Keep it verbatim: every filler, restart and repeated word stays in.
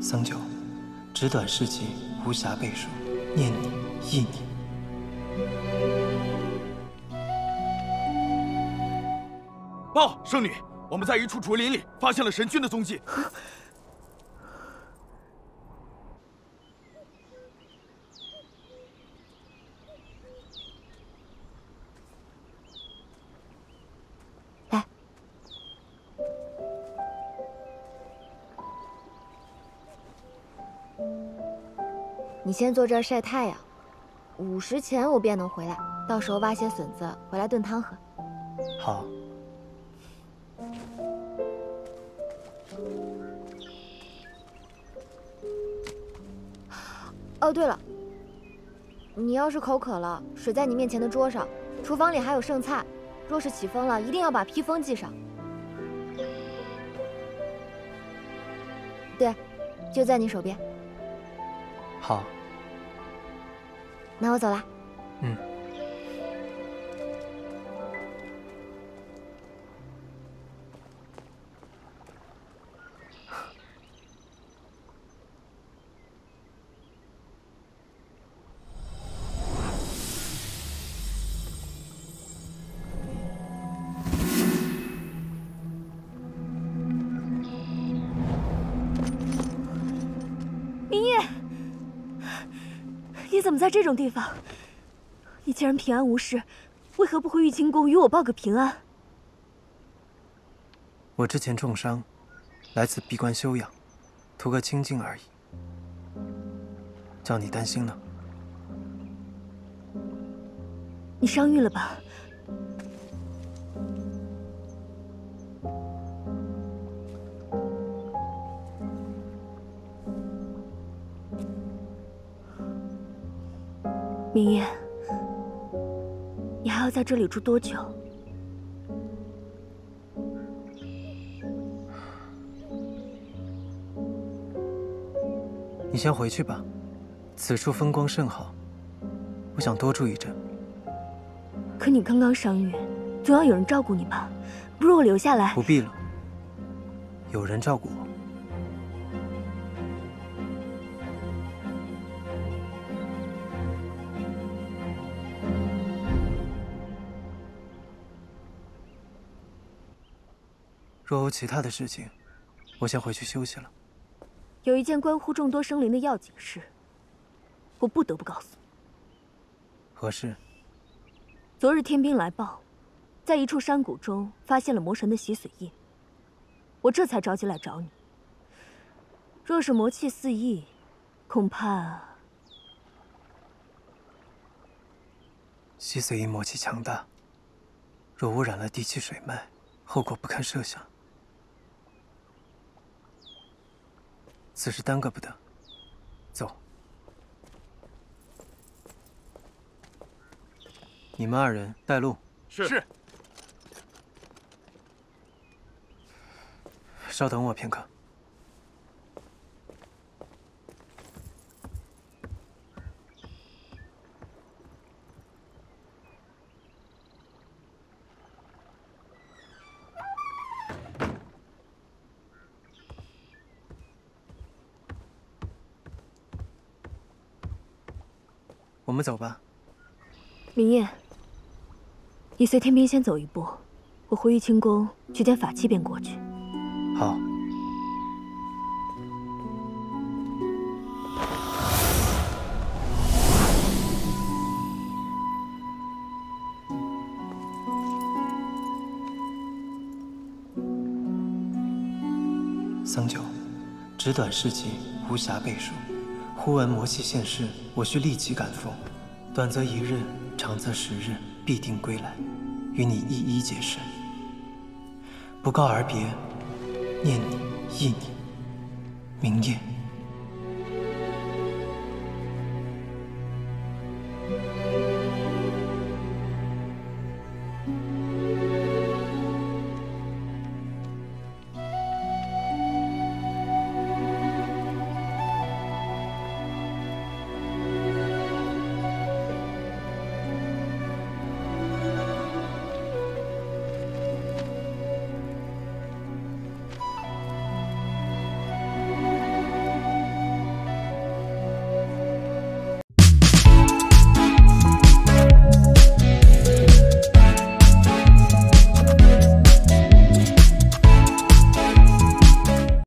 桑九，纸短事情，无暇背述，念你，忆你。 报，圣女，我们在一处竹林里发现了神君的踪迹。 来，你先坐这儿晒太阳，午时前我便能回来，到时候挖些笋子回来炖汤喝。 好。 哦，对了，你要是口渴了，水在你面前的桌上，厨房里还有剩菜。若是起风了，一定要把披风系上。对，就在你手边。 好。 那我走啦。 嗯。 你怎么在这种地方？你既然平安无事，为何不回玉清宫与我报个平安？ 我之前重伤，来此闭关休养，图个清静而已。叫你担心了。 你伤愈了吧？明夜，你还要在这里住多久？ 你先回去吧，此处风光甚好，我想多住一阵。 可你刚刚伤愈，总要有人照顾你吧？不如我留下来。 不必了，有人照顾我。若有其他的事情，我先回去休息了。 有一件关乎众多生灵的要紧事，我不得不告诉你。 何事？ 昨日天兵来报，在一处山谷中发现了魔神的洗髓印，我这才着急来找你。若是魔气四溢，恐怕…… 洗髓印魔气强大，若污染了地气水脉，后果不堪设想。此事耽搁不得，走。你们二人带路。 是。是。 稍等我片刻。我们走吧。 明夜，你随天兵先走一步，我回玉清宫取件法器便过去。 好。桑九，纸短事情，无暇背述。忽闻魔气现世，我需立即赶赴。短则一日，长则十日，必定归来，与你一一解释。不告而别，念你，忆你，明夜。